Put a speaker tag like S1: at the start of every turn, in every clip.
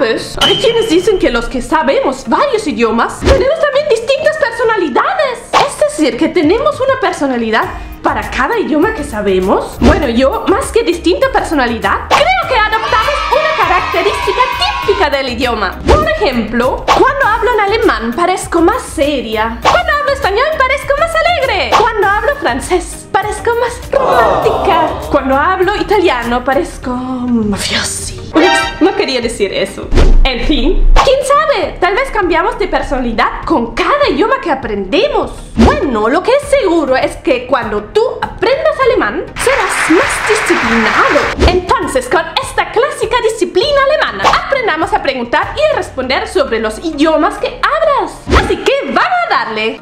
S1: ¿Sabes? Hay quienes dicen que los que sabemos varios idiomas tenemos también distintas personalidades. Es decir, que tenemos una personalidad para cada idioma que sabemos. Bueno, yo, más que distinta personalidad, creo que adoptamos una característica típica del idioma. Por ejemplo, cuando hablo en alemán parezco más seria. Cuando hablo español parezco más alegre. Cuando hablo francés parezco más romántica. Cuando hablo italiano parezco mafiosi. Ups, no quería decir eso. En fin, ¿quién sabe? Tal vez cambiamos de personalidad con cada idioma que aprendemos. Bueno, lo que es seguro es que cuando tú aprendas alemán, serás más disciplinado. Entonces, con esta clásica disciplina alemana, aprendamos a preguntar y a responder sobre los idiomas que hablas. Así que vamos a darle.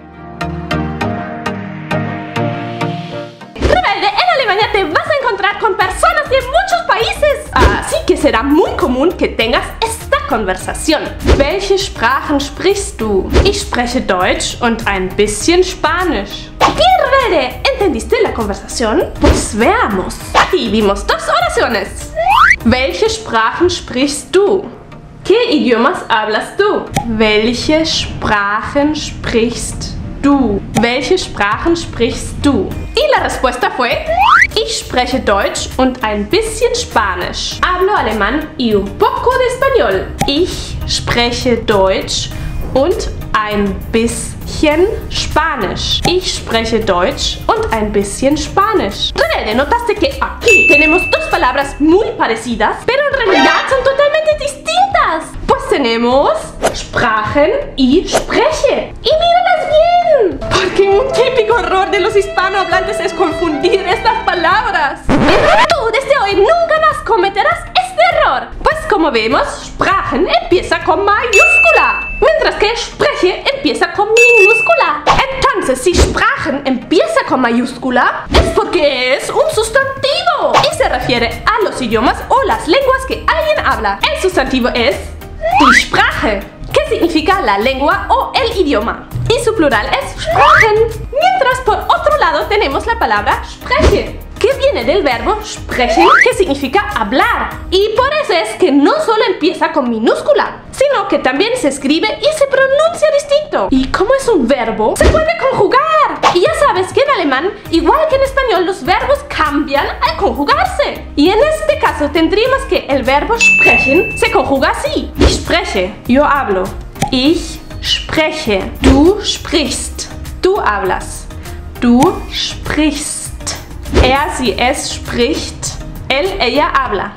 S1: Rebelde, en Alemania te vas a encontrar con personas de muchos países. Así que será muy común que tengas esta conversación. Welche Sprachen sprichst du? Ich spreche Deutsch und ein bisschen Spanisch. Bien, Rebelde, ¿entendiste la conversación? Pues veamos. Aquí vimos dos oraciones. Welche Sprachen sprichst du? ¿Qué idiomas hablas tú? Welche Sprachen sprichst du? Welche Sprachen sprichst du? Y la respuesta fue: Ich spreche Deutsch und ein bisschen Spanisch. Hablo alemán y un poco de español. Ich spreche Deutsch und ein bisschen Spanisch. Ich spreche Deutsch und ein bisschen Spanisch. Rebelde, ¿notaste que aquí tenemos dos palabras muy parecidas, pero en realidad son totalmente distintas? Pues tenemos Sprachen y Spreche. Y míralas bien, porque un típico error de los hispanohablantes es confundir estas palabras. Pero tú desde hoy nunca más cometerás este error. Pues como vemos, Sprachen empieza con mayúscula, mientras que Spreche empieza con minúscula. Entonces, si Sprachen empieza con mayúscula, es porque es un sustantivo y se refiere a los idiomas o las lenguas que alguien habla. El sustantivo es die Sprache, que significa la lengua o el idioma. Y su plural es Sprachen. Mientras por otro lado tenemos la palabra Spreche, que viene del verbo sprechen, que significa hablar. Y por eso es que no solo empieza con minúscula, sino que también se escribe y se pronuncia distinto. Y como es un verbo, se puede conjugar. Y ya sabes que en alemán, igual que en español, los verbos cambian al conjugarse. Y en este caso tendríamos que el verbo sprechen se conjuga así. Ich spreche, yo hablo. Ich spreche, du sprichst, tú hablas. Du sprichst. Er, sie, es spricht. Él, ella habla.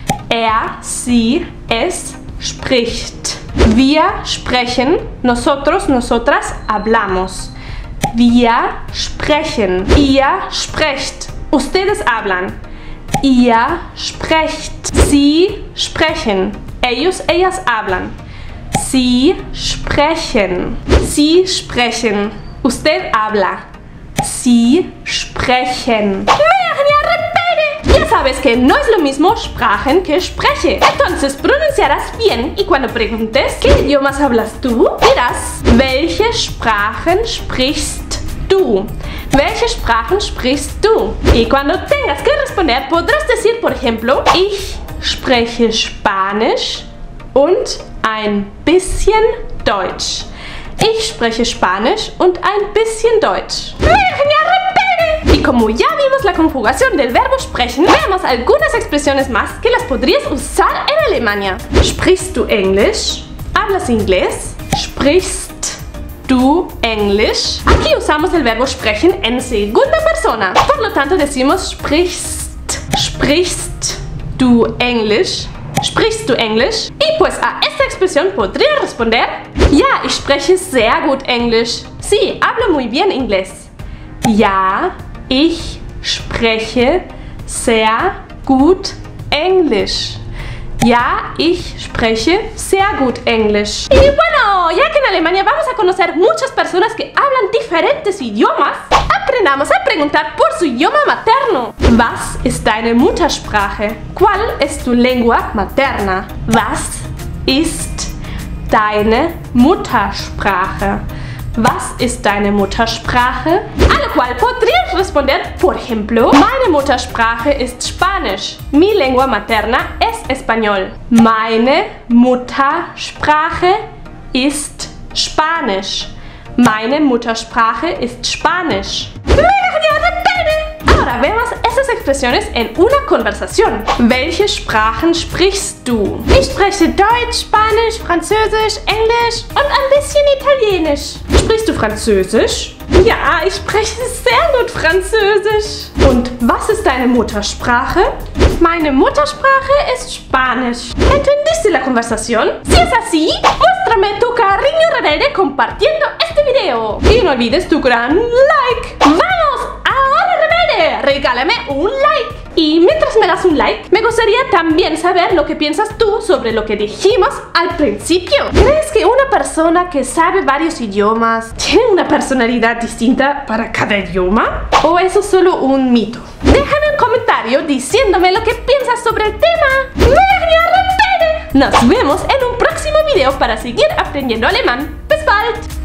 S1: Er, sie, es spricht. Wir sprechen. Nosotros, nosotras hablamos. Wir sprechen. Ihr sprecht. Ustedes hablan. Ihr sprecht. Sie sprechen. Ellos, ellas hablan. Sie sprechen. Sie sprechen. Usted habla. Sie sprechen. Ya sabes que no es lo mismo Sprachen que Spreche. Entonces pronunciarás bien y cuando preguntes ¿qué idiomas hablas tú? Dirás Welche Sprachen sprichst du? Welche Sprachen sprichst du? Y cuando tengas que responder podrás decir, por ejemplo, Ich spreche Spanisch und ein bisschen Deutsch. Ich spreche Spanisch und ein bisschen Deutsch. Y como ya vimos la conjugación del verbo sprechen, veamos algunas expresiones más que las podrías usar en Alemania. ¿Sprichst du Englisch? ¿Hablas inglés? ¿Sprichst du Englisch? Aquí usamos el verbo sprechen en segunda persona. Por lo tanto decimos sprichst. ¿Sprichst du Englisch? ¿Sprichst du Englisch? Y pues a esta expresión podría responder: Ja, ich spreche sehr gut Englisch. Sí, hablo muy bien inglés. Ja, ich spreche sehr gut Englisch. Ja, ich spreche sehr gut Englisch. Y bueno, ya que en Alemania vamos a conocer muchas personas que hablan diferentes idiomas, aprendamos a preguntar por su idioma materno. Was ist deine Muttersprache? ¿Cuál es tu lengua materna? Was ist deine Muttersprache? Was ist deine Muttersprache? A lo cual podrías responder, por ejemplo, meine Muttersprache ist Spanisch. Mi lengua materna es español. Meine Muttersprache ist Spanisch. Meine Muttersprache ist Spanisch. Ahora vemos esas expresiones en una conversación. Welche Sprachen sprichst du? Ich spreche Deutsch, Spanisch, Französisch, Englisch und ein bisschen Italienisch. Sprichst du Französisch? Ja, ich spreche sehr gut Französisch. Und was ist deine Muttersprache? Meine Muttersprache ist Spanisch. ¿Entendiste la conversación? Si es así, muéstrame tu cariño rebelde compartiendo este video. Y no olvides tu gran like. ¡Vamos! ¡Ahora rebelde! Regálame un like. Y mientras me das un like, me gustaría también saber lo que piensas tú sobre lo que dijimos al principio. ¿Crees que una persona que sabe varios idiomas tiene una personalidad distinta para cada idioma? ¿O eso es solo un mito? Déjame un comentario diciéndome lo que piensas sobre el tema. Nos vemos en un próximo video para seguir aprendiendo alemán. Bis bald!